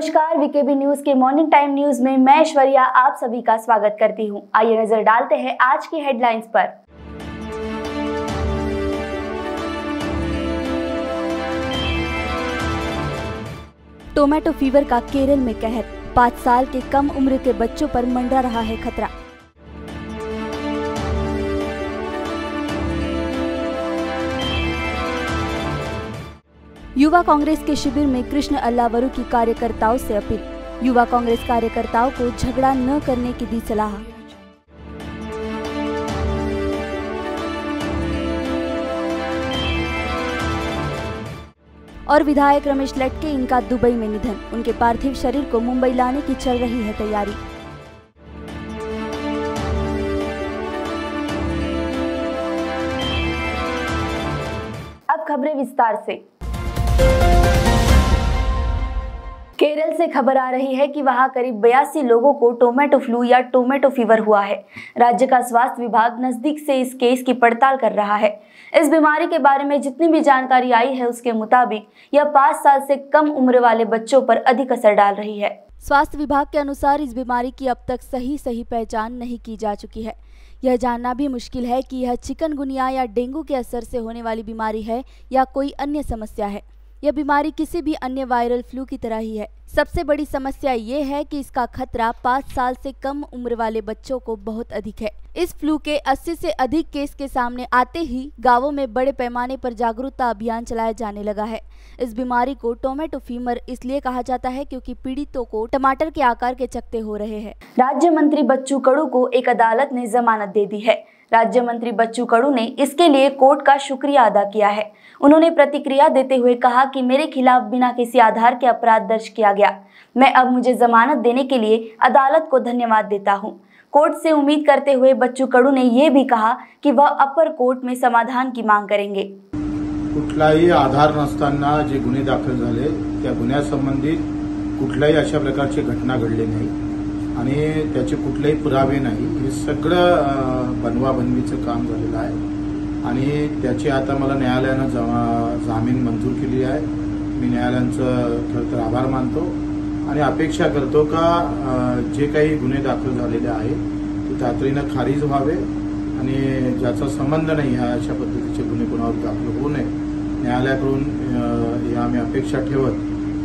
नमस्कार, VKB news के morning time news में मैं ऐश्वर्या आप सभी का स्वागत करती हूं। आइए नजर डालते हैं आज की हेडलाइंस पर। टोमेटो फीवर का केरल में कहर, 5 साल के कम उम्र के बच्चों पर मंडरा रहा है खतरा। युवा कांग्रेस के शिविर में कृष्ण अल्लावरू की कार्यकर्ताओं से अपील, युवा कांग्रेस कार्यकर्ताओं को झगड़ा न करने की दी सलाह। और विधायक रमेश लटके इनका दुबई में निधन, उनके पार्थिव शरीर को मुंबई लाने की चल रही है तैयारी। अब खबरें विस्तार से। केरल से खबर आ रही है कि वहां करीब 82 लोगों को टोमेटो फ्लू या टोमेटो फीवर हुआ है। राज्य का स्वास्थ्य विभाग नजदीक से इस केस की पड़ताल कर रहा है। इस बीमारी के बारे में जितनी भी जानकारी आई है उसके मुताबिक यह 5 साल से कम उम्र वाले बच्चों पर अधिक असर डाल रही है। स्वास्थ्य विभाग के अनुसार इस बीमारी की अब तक सही पहचान नहीं की जा चुकी है। यह जानना भी मुश्किल है कि यह चिकनगुनिया या डेंगू के असर से होने वाली बीमारी है या कोई अन्य समस्या है। यह बीमारी किसी भी अन्य वायरल फ्लू की तरह ही है। सबसे बड़ी समस्या ये है कि इसका खतरा 5 साल से कम उम्र वाले बच्चों को बहुत अधिक है। इस फ्लू के 80 से अधिक केस के सामने आते ही गांवों में बड़े पैमाने पर जागरूकता अभियान चलाया जाने लगा है। इस बीमारी को टोमेटो फीवर इसलिए कहा जाता है क्योंकि पीड़ितों को टमाटर के आकार के चकत्ते हो रहे हैं। राज्य मंत्री बच्चू कडू को एक अदालत ने जमानत दे दी है। राज्य मंत्री बच्चू कडू ने इसके लिए कोर्ट का शुक्रिया अदा किया है। उन्होंने प्रतिक्रिया देते हुए कहा कि मेरे खिलाफ बिना किसी आधार के अपराध दर्ज किया गया। मैं अब मुझे जमानत देने के लिए अदालत को धन्यवाद देता हूं। कोर्ट से उम्मीद करते हुए बच्चू कडू ने ये भी कहा कि वह अपर कोर्ट में समाधान की मांग करेंगे। कुठलाही आधार नसताना जे गुन्हे दाखल झाले त्या गुन्ह्यासंबंधित कुठल्याही अशा प्रकारची घटना घडली नाही आणि त्याचे कुठलेही पुरावे नाही। हे सगळं बनवाबनवीचं काम झालेलं आहे आणि त्याची आता मला न्यायालयानं जामीन मंजूर केली आहे। मी न्यायालयाचं खरं तर आभार मानतो आणि अपेक्षा करतो का जे काही गुन्हे दाखल झालेले आहेत ते तातडीनं खारिज व्हावे आणि ज्याचा संबंध नाही आहे अशा पद्धतीचे गुन्हे कोणावर दाखल होऊ नये। न्यायालयाकडून या आम्ही अपेक्षा ठेवत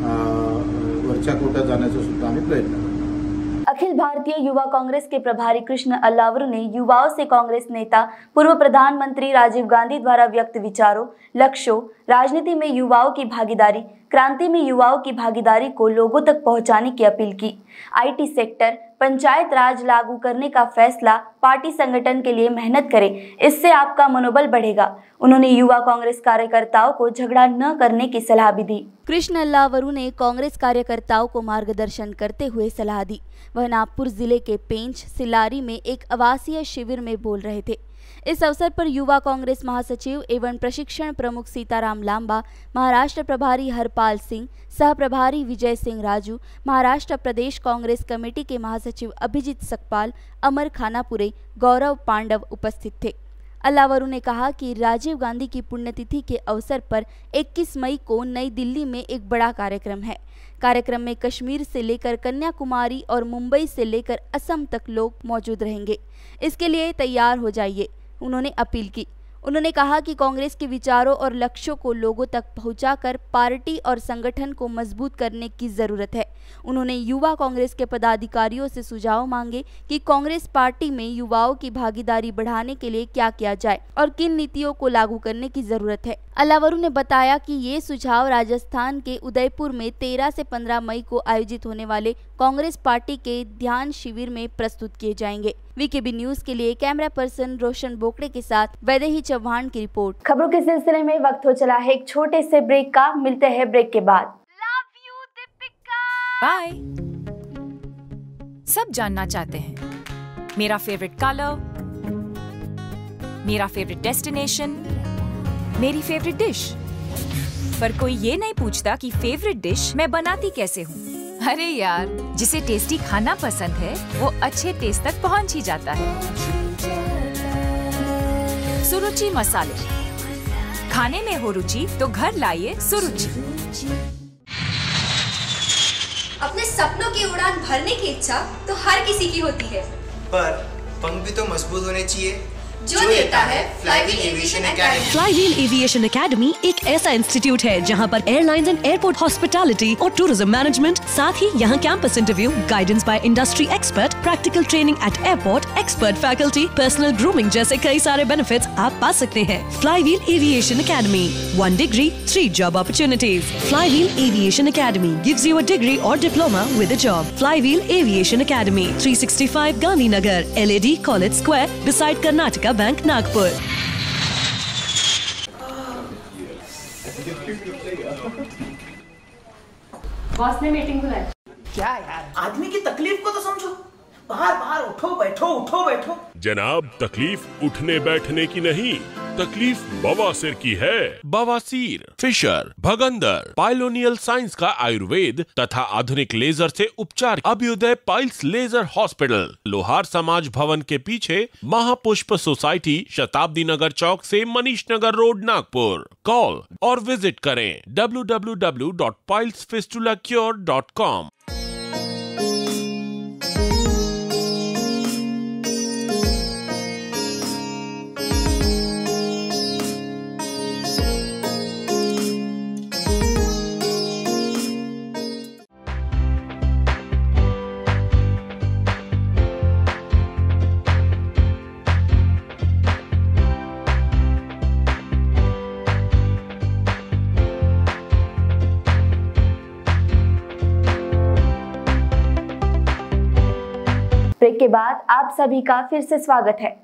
वरच्या कोर्टात जाण्याचा सुद्धा आम्ही प्रयत्न करतो। अखिल भारतीय युवा कांग्रेस के प्रभारी कृष्ण अल्लावरू ने युवाओं से कांग्रेस नेता पूर्व प्रधानमंत्री राजीव गांधी द्वारा व्यक्त विचारों, लक्ष्यों, राजनीति में युवाओं की भागीदारी, क्रांति में युवाओं की भागीदारी को लोगों तक पहुंचाने की अपील की। आईटी सेक्टर, पंचायत राज लागू करने का फैसला, पार्टी संगठन के लिए मेहनत करें, इससे आपका मनोबल बढ़ेगा। उन्होंने युवा कांग्रेस कार्यकर्ताओं को झगड़ा न करने की सलाह भी दी। कृष्ण अल्लावरू ने कांग्रेस कार्यकर्ताओं को मार्गदर्शन करते हुए सलाह दी। वह नागपुर जिले के पेंच सिलारी में एक आवासीय शिविर में बोल रहे थे। इस अवसर पर युवा कांग्रेस महासचिव एवं प्रशिक्षण प्रमुख सीताराम लांबा, महाराष्ट्र प्रभारी हरपाल सिंह, सह प्रभारी विजय सिंह राजू, महाराष्ट्र प्रदेश कांग्रेस कमेटी के महासचिव अभिजीत सकपाल, अमर खानापुरे, गौरव पांडव उपस्थित थे। अल्लावरू ने कहा कि राजीव गांधी की पुण्यतिथि के अवसर पर 21 मई को नई दिल्ली में एक बड़ा कार्यक्रम है। कार्यक्रम में कश्मीर से लेकर कन्याकुमारी और मुंबई से लेकर असम तक लोग मौजूद रहेंगे। इसके लिए तैयार हो जाइए, उन्होंने अपील की। उन्होंने कहा कि कांग्रेस के विचारों और लक्ष्यों को लोगों तक पहुंचाकर पार्टी और संगठन को मजबूत करने की जरूरत है। उन्होंने युवा कांग्रेस के पदाधिकारियों से सुझाव मांगे कि कांग्रेस पार्टी में युवाओं की भागीदारी बढ़ाने के लिए क्या किया जाए और किन नीतियों को लागू करने की जरूरत है। अल्लावरू ने बताया कि ये सुझाव राजस्थान के उदयपुर में 13 से 15 मई को आयोजित होने वाले कांग्रेस पार्टी के ध्यान शिविर में प्रस्तुत किए जाएंगे। वीकेबी न्यूज के लिए कैमरा पर्सन रोशन बोकड़े के साथ वैदेही चौहान की रिपोर्ट। खबरों के सिलसिले में वक्त हो चला है एक छोटे से ब्रेक का। मिलते हैं ब्रेक के बाद। बाय। सब जानना चाहते हैं मेरा फेवरेट कलर, मेरा फेवरेट डेस्टिनेशन, मेरी फेवरेट डिश, पर कोई ये नहीं पूछता कि फेवरेट डिश मैं बनाती कैसे हूँ। अरे यार, जिसे टेस्टी खाना पसंद है वो अच्छे टेस्ट तक पहुँच ही जाता है। सुरुचि मसाले, खाने में हो रुचि तो घर लाइए सुरुचि। अपने सपनों की उड़ान भरने की इच्छा तो हर किसी की होती है, पर पंख भी तो मजबूत होने चाहिए जो देता है flywheel aviation academy. Flywheel aviation academy एक ऐसा इंस्टीट्यूट है जहां पर एयरलाइंस एंड एयरपोर्ट हॉस्पिटैलिटी और टूरिज्म मैनेजमेंट, साथ ही यहां campus interview, guidance by industry expert, practical training at airport, expert faculty, personal grooming जैसे कई सारे बेनिफिट्स आप पा सकते हैं। फ्लाईव्हील एविएशन एकेडमी, 1 डिग्री 3 job opportunities. Flywheel aviation academy gives you a degree or diploma with a job. Flywheel Aviation Academy, 365 Gandhinagar, LAD College Square, beside Karnataka Bank, Nagpur. Boss ने meeting बुलाई। क्या यार, आदमी की तकलीफ को तो समझो। बाहर बाहर उठो बैठो। जनाब, तकलीफ उठने बैठने की नहीं, तकलीफ बवासीर की है। बवासीर, फिशर, भगंदर, पाइलोनियल साइंस का आयुर्वेद तथा आधुनिक लेजर से उपचार। अभ्युदय पाइल्स लेजर हॉस्पिटल, लोहार समाज भवन के पीछे, महापुष्प सोसाइटी, शताब्दी नगर चौक से मनीष नगर रोड, नागपुर। कॉल और विजिट करें www.pilesfistulacure.com। ब्रेक के बाद आप सभी का फिर से स्वागत है।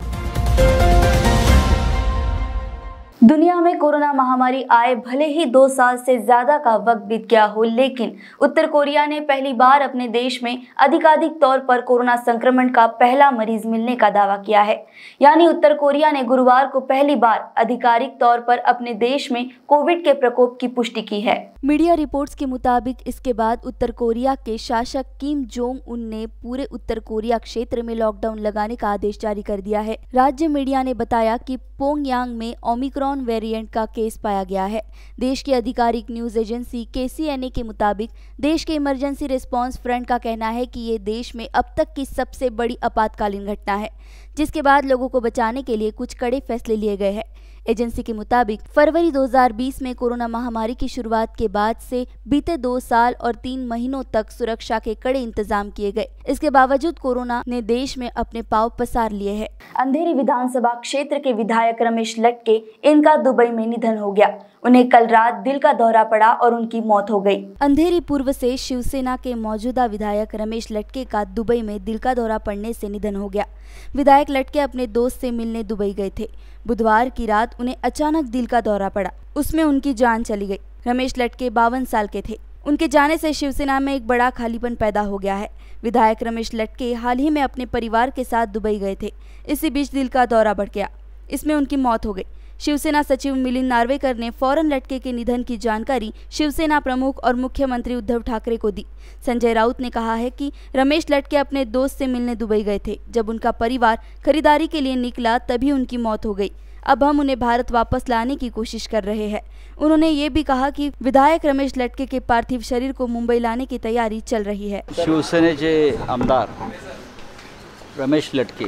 दुनिया में कोरोना महामारी आए भले ही 2 साल से ज्यादा का वक्त बीत गया हो, लेकिन उत्तर कोरिया ने पहली बार अपने देश में अधिकाधिक तौर पर कोरोना संक्रमण का पहला मरीज मिलने का दावा किया है। यानी उत्तर कोरिया ने गुरुवार को पहली बार आधिकारिक तौर पर अपने देश में कोविड के प्रकोप की पुष्टि की है। मीडिया रिपोर्ट्स के मुताबिक इसके बाद उत्तर कोरिया के शासक किम जोंग उन ने पूरे उत्तर कोरिया क्षेत्र में लॉकडाउन लगाने का आदेश जारी कर दिया है। राज्य मीडिया ने बताया कि पोंगयांग में ओमिक्रॉन वेरिएंट का केस पाया गया है। देश की आधिकारिक न्यूज एजेंसी KCNA के मुताबिक देश के इमरजेंसी रिस्पांस फ्रंट का कहना है कि ये देश में अब तक की सबसे बड़ी आपातकालीन घटना है, जिसके बाद लोगों को बचाने के लिए कुछ कड़े फैसले लिए गए हैं। एजेंसी के मुताबिक फरवरी 2020 में कोरोना महामारी की शुरुआत के बाद से बीते 2 साल और 3 महीनों तक सुरक्षा के कड़े इंतजाम किए गए। इसके बावजूद कोरोना ने देश में अपने पांव पसार लिए हैं। अंधेरी विधानसभा क्षेत्र के विधायक रमेश लटके, इनका दुबई में निधन हो गया। उन्हें कल रात दिल का दौरा पड़ा और उनकी मौत हो गई। अंधेरी पूर्व से शिवसेना के मौजूदा विधायक रमेश लटके का दुबई में दिल का दौरा पड़ने से निधन हो गया। विधायक लटके अपने दोस्त से मिलने दुबई गए थे। बुधवार की रात उन्हें अचानक दिल का दौरा पड़ा, उसमें उनकी जान चली गई। रमेश लटके 52 साल के थे। उनके जाने से शिवसेना में एक बड़ा खालीपन पैदा हो गया है। विधायक रमेश लटके हाल ही में अपने परिवार के साथ दुबई गए थे। इसी बीच दिल का दौरा बढ़ गया, इसमें उनकी मौत हो गई। शिवसेना सचिव मिलिंद नार्वेकर ने फौरन लटके के निधन की जानकारी शिवसेना प्रमुख और मुख्यमंत्री उद्धव ठाकरे को दी। संजय राउत ने कहा है कि रमेश लटके अपने दोस्त से मिलने दुबई गए थे। जब उनका परिवार खरीदारी के लिए निकला तभी उनकी मौत हो गई। अब हम उन्हें भारत वापस लाने की कोशिश कर रहे हैं। उन्होंने ये भी कहा कि विधायक रमेश लटके के पार्थिव शरीर को मुंबई लाने की तैयारी चल रही है। शिवसेनेचे आमदार रमेश लटके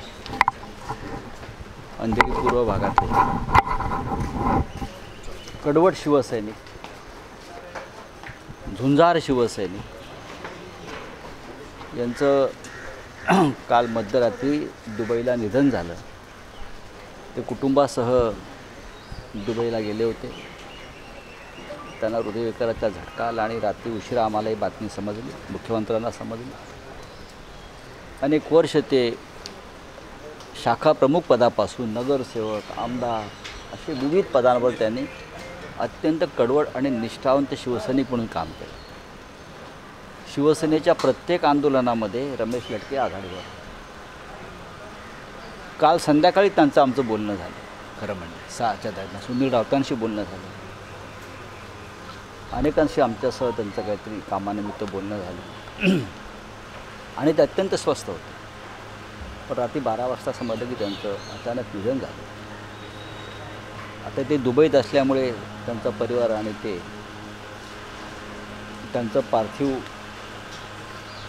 अंधेरी पूर्व भागातले कडवट शिवसैनिक, झुंजार शिवसैनिक यांचं काल मध्यरात्री दुबईला निधन झालं। ते कुटुंबासह दुबईला गेले होते। त्यांना हृदयविकाराचा झटका आला आणि रात्री उशिरा आम्हाला ही बातमी समजली, मुख्यमंत्र्यांना समजली। अनेक वर्ष ते शाखा प्रमुख पदापासून नगरसेवक, आमदार असे विविध पदांवर त्यांनी अत्यंत कडवट आणि निष्ठावंत शिवसैनिक म्हणून काम केलं। शिवसेनेच्या प्रत्येक आंदोलनामध्ये रमेश लटके आघाडीवर। काल संध्याकाळी त्यांचं आमचं बोलणं झालं, खरं म्हणजे 6च्या दरम्यान सुनील राऊतांशी बोलणं झालं। अनेकांशी आमच्यासह त्यांचं काहीतरी कामानिमित्त बोलणं झालं आणि ते अत्यंत स्वस्थ होते। पण रात्री 12 वाजता समजलं की त्यांचं अचानक निधन झालं। आता ते दुबईत असल्यामुळे त्यांचा परिवार आणि ते त्यांचं पार्थिव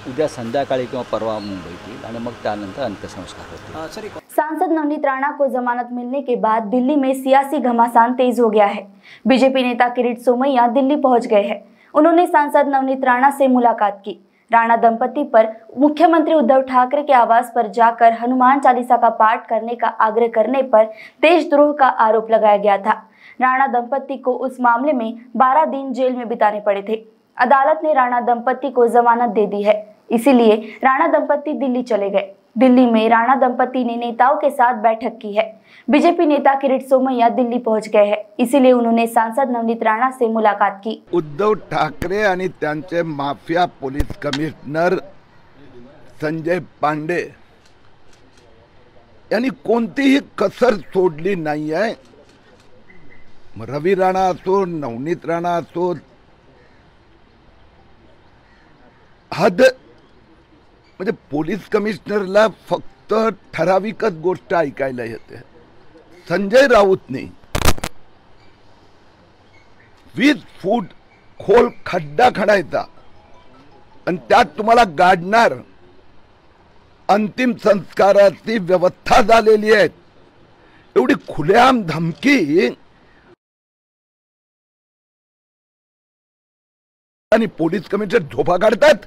उद्या संध्याकाळी किंवा परवा मुंबईत येईल आणि मग त्यानंतर अंत्यसंस्कार होतील। सांसद नवनीत राणा को जमानत मिलने के बाद दिल्ली में सियासी घमासान तेज हो गया है। बीजेपी नेता किरीट सोमैया दिल्ली पहुंच गए हैं। उन्होंने सांसद नवनीत राणा से मुलाकात की। राणा दंपति पर मुख्यमंत्री उद्धव ठाकरे के आवास पर जाकर हनुमान चालीसा का पाठ करने का आग्रह करने पर देशद्रोह का आरोप लगाया गया था। राणा दंपति को उस मामले में 12 दिन जेल में बिताने पड़े थे। अदालत ने राणा दंपति को जमानत दे दी है, इसीलिए राणा दंपति दिल्ली चले गए। दिल्ली में राणा दंपति ने नेताओं के साथ बैठक की है। बीजेपी नेता किरीट सोमैया दिल्ली पहुंच गए हैं, इसीलिए उन्होंने सांसद नवनीत राणा से मुलाकात की। उद्धव ठाकरे आणि त्यांचे mafia police commissioner Sanjay Pande यांनी कोणतीही कसर सोडली नाही आहे। रवी राणा असो, नवनीत राणा असो, हद म्हणजे पोलीस कमिशनरला फक्त ठराविकच गोष्ट ऐकायला येते। संजय राऊतने 20 फूट खोल खड्डा खणायचा आणि त्यात तुम्हाला गाडणार अंतिम संस्काराची व्यवस्था झालेली आहे। एवढी खुलेआम धमकी आणि पोलीस कमिशनर झोपा काढतात।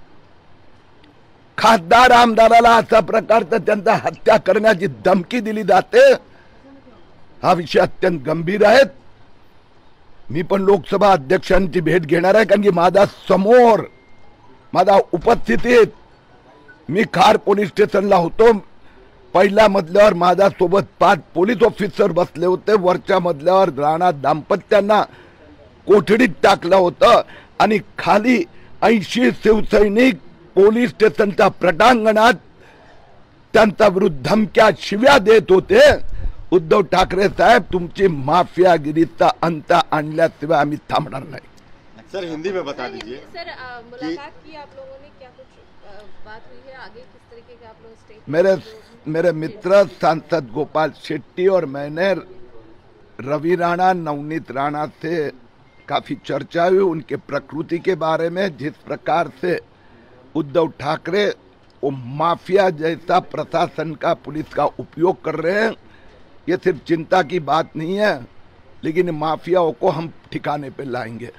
खासदार आमदाराला अशा प्रकारचा त्यांचा हत्या करण्याची धमकी दिली जाते। हा विषय अत्यंत गंभीर आहे। मी पण लोकसभा अध्यक्षांची भेट घेणार आहे, कारण की माझा समोर माझा उपस्थितीत मी खार पोलीस स्टेशनला होतो। पहिल्या मजल्यावर माझ्या सोबत 5 पोलीस ऑफिसर बसले होते। वरच्या मजल्यावर राणा दाम्पत्यांना कोठडीत टाकलं होतं आणि खाली 80 शिवसैनिक पोलीस स्टेशनच्या प्रटांगणात त्यांच्या विरुद्ध धमक्या शिव्या देत होते। उद्धव ठाकरे साहेब, तुमची माफियागिरीचा अंत आणल्याशिवाय आम्ही थांबणार नाही। सर हिंदी में बता दीजिए सर, मुलाकात की आप लोगों ने, क्या कुछ बात हुई है आगे, किस तरीके के आप लोग स्टेट? मेरे मित्र सांसद गोपाल शेट्टी और मैंने रवि राणा, नवनीत राणा से काफी चर्चा हुई उनके प्रकृति के बारे में। जिस प्रकार से उद्धव ठाकरे वो माफिया जैसा प्रशासन का, पुलिस का उपयोग कर रहे हैं, ये सिर्फ चिंता की बात नहीं है, लेकिन माफियाओं को हम ठिकाने पे लाएंगे।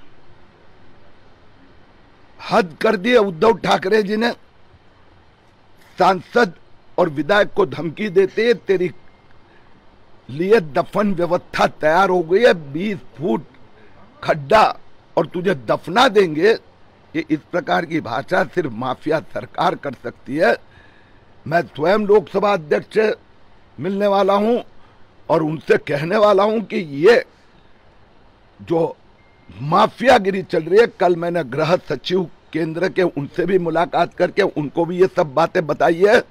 हद कर दी उद्धव ठाकरे जी ने। सांसद और विधायक को धमकी देते, तेरी लिए दफन व्यवस्था तैयार हो गई है, 20 फुट खड्डा और तुझे दफना देंगे। ये इस प्रकार की भाषा सिर्फ माफिया सरकार कर सकती है। मैं स्वयं लोकसभा अध्यक्ष से मिलने वाला हूं और उनसे कहने वाला हूं कि ये जो माफियागिरी चल रही है, कल मैंने गृह सचिव केंद्र के उनसे भी मुलाकात करके उनको भी ये सब बातें बताई है।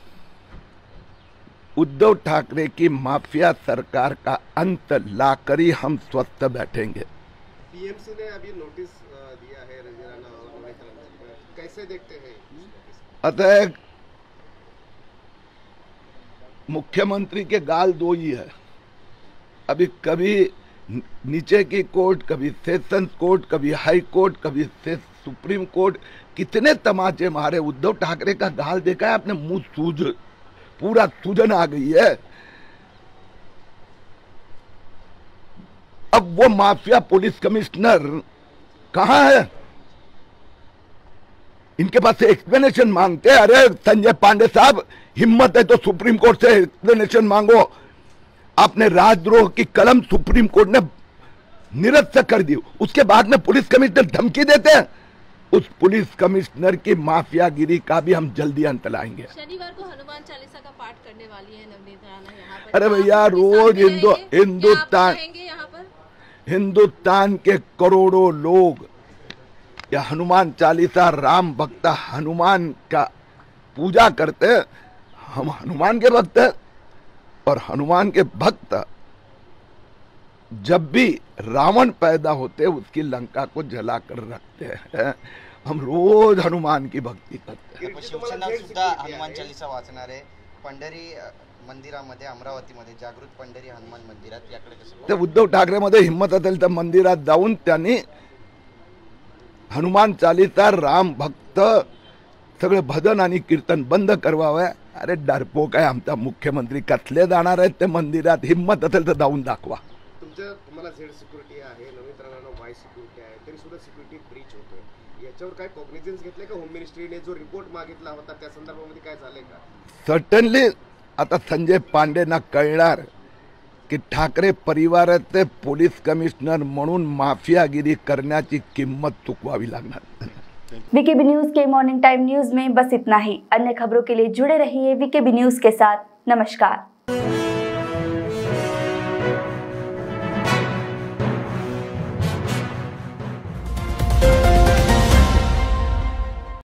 उद्धव ठाकरे की माफिया सरकार का अंत लाकर ही हम स्वस्थ बैठेंगे। पीएमसी ने अभी नोटिस दिया है रवि राणा और नवनीत राणा, कैसे देखते हैं? अतः मुख्यमंत्री के गाल 2 ही है। अभी कभी नीचे की कोर्ट, कभी सेशंस कोर्ट, कभी हाई कोर्ट, कभी सुप्रीम कोर्ट, कितने तमाचे मारे। उद्धव ठाकरे का गाल देखा है आपने? मुंह सूज, पूरा सूजन आ गई है। अब वो माफिया पुलिस कमिश्नर कहां है? इनके पास से एक्सप्लेनेशन मांगते हैं। अरे संजय पांडे साहब, हिम्मत है तो सुप्रीम कोर्ट से एक्सप्लेनेशन मांगो। आपने राजद्रोह की कलम सुप्रीम कोर्ट ने निरस्त कर दी, उसके बाद में पुलिस कमिश्नर धमकी देते हैं। उस पुलिस कमिश्नर की माफियागिरी का भी हम जल्दी अंत लाएंगे। शनिवार को हनुमान चालीसा का पाठ करने वाली है नवनीत राणा यहाँ पर। अरे भैया, रोज हिंदुस्तान के करोड़ों लोग या हनुमान चालीसा, राम भक्त हनुमान का पूजा करते हैं। हम हनुमान के भक्त हैं और हनुमान के भक्त जब भी रावण पैदा होते उसकी लंका को जला कर रखते हैं। हम रोज हनुमान की भक्ती करते हैं। शिवसेना सुद्धा हनुमान चालीसा वाचणार आहे। पंढरी मंदिरामध्ये, अमरावतीमध्ये जागृत पंढरी हनुमान मंदिरात, याकडे कसं? ते उद्धव ठाकरे मध्ये हिम्मत असेल तर मंदिरात जाऊन त्यांनी हनुमान चालीसा, राम भक्त सगळे भजन आणि कीर्तन बंद करवावं. अरे डरपोक आहे आमचा मुख्यमंत्री, कसले जाणार आहेत ते मंदिरात? हिम्मत असेल तर जाऊन दाखवा. तुम्हाला झेड सिक्युरिटी आहे, नवीन तरुणांना वाय सिक्युरिटी आहे, तरी सुद्धा सिक्युरिटी ब्रीच होतोय. याच्यावर काय कॉग्निझन्स घेतले का होम मिनिस्ट्रीने? जो रिपोर्ट मागितला होता त्या संदर्भामध्ये काय झालंय का? सर्टनली आता संजय पांडेंना कळणार की ठाकरे परिवाराचे पोलीस कमिशनर म्हणून माफियागिरी करण्याची किंमत चुकवावी लागणार. वीकेबी न्यूज के मॉर्निंग टाइम न्यूज में बस इतना ही. अन्य खबरों के लिए जुड़े रहिए वीकेबी न्यूज के साथ. नमस्कार.